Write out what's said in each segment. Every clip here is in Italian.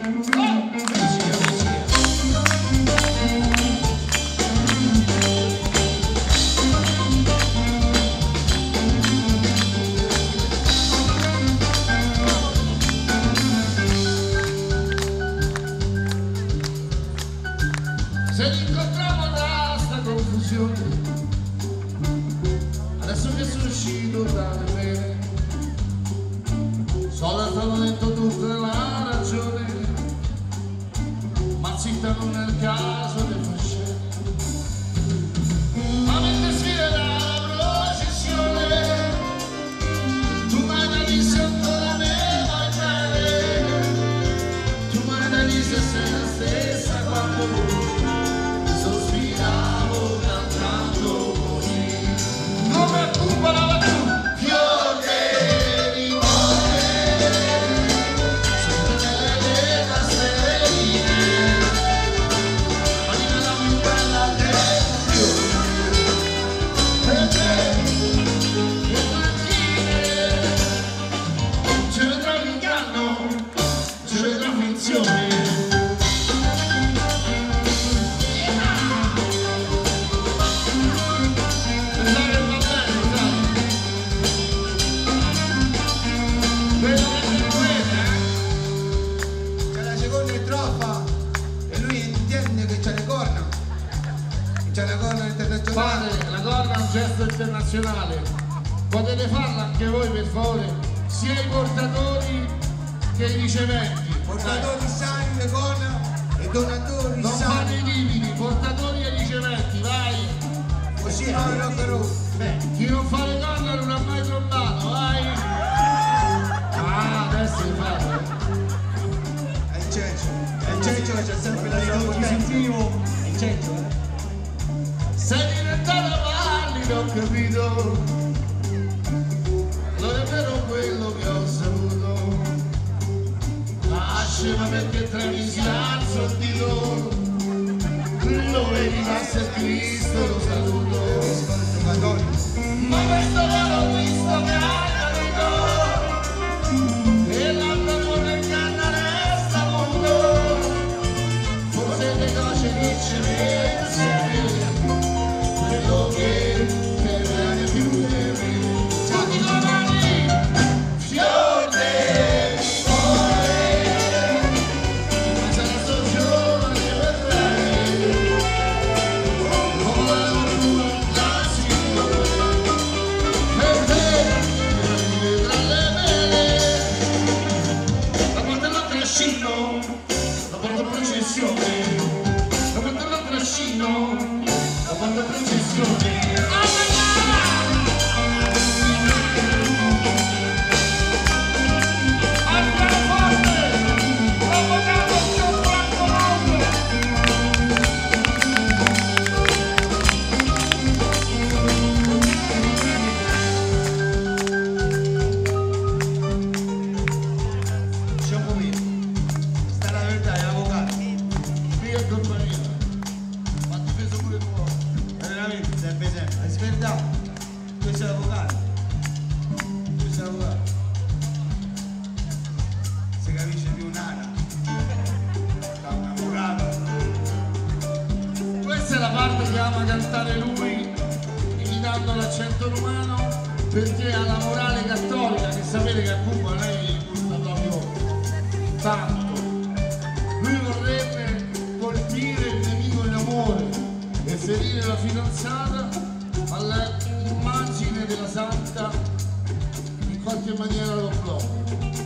Se incontriamo da sta confusione, adesso che sono uscito dalle pene, so stato detto tutta la ragione, ma zitta non è il caso del fascino. Ma mentre si vede la processione, tu mai da lì sotto la me vai bene, tu mai da lì se sei la stessa quando sospiravo cantando così, come accumulava tu, fiore di cuore, sotto nelle tasterine, anima la più bella del fiore, per te, le macchine, ci vedrà l'inganno, ci vedrà finzione. Fare la corna è un gesto internazionale, potete farla anche voi per favore, sia i portatori che i riceventi. Portatori sani le corna e donatori non sani. fate i limiti, portatori e riceventi, vai! Così noi lo farò. Chi non fa le corna non ha mai trombato, vai! Ah, adesso li fate! È il cencio che c'è sempre la sua potenza. È il cencio, Sei diventata pallida, ho capito, non è vero quello che ho saputo, lasciami perché tra i si alzo il dito, dove rimase a Cristo lo saluto, ma questo l'ho visto che ha capito, e l'amore che hanno resta mondo, forse le cose che ci pensi, quello che rimane più di me. Tutti con le mani, fiore di cuore, ma sarà sto giorno che vedrai, come la luna classico, per te mi vedrà le mele, la porta la trascino, la porta processione, la porta la trascino, quando processione andiamo forte, avvocato più franco mondo. C'è un momento, sta la verità, è avvocato. Qui è compagnia, ma ha difeso pure tu. Veramente, serve sempre. Hai sverdato. Questo è l'avvocato. Questo è l'avvocato. Si capisce più un'ara. Da un avvocato. Questa è la parte che ama cantare lui, imitando l'accento romano, perché ha la morale cattolica, che sapete che a Cuba lei gusta proprio tanto. Lui vorrebbe colpire il nemico in amore e ferire la fidanzata all'immagine della santa, in qualche maniera lo blocca.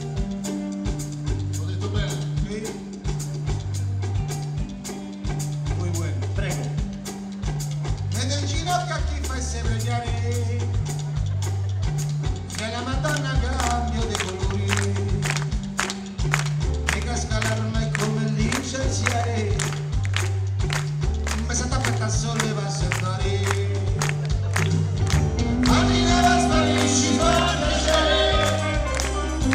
Ho detto bene? Sì. Muy bueno. Prego. Vedo in ginocchio a chi fa sempre piare. C'è la Madonna cambio dei colori. E casca l'arma è come l'incensiare. Ma se t'aspetta il sole va a sentare. Arriva sparisci fa piacere.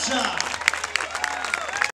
Caccia!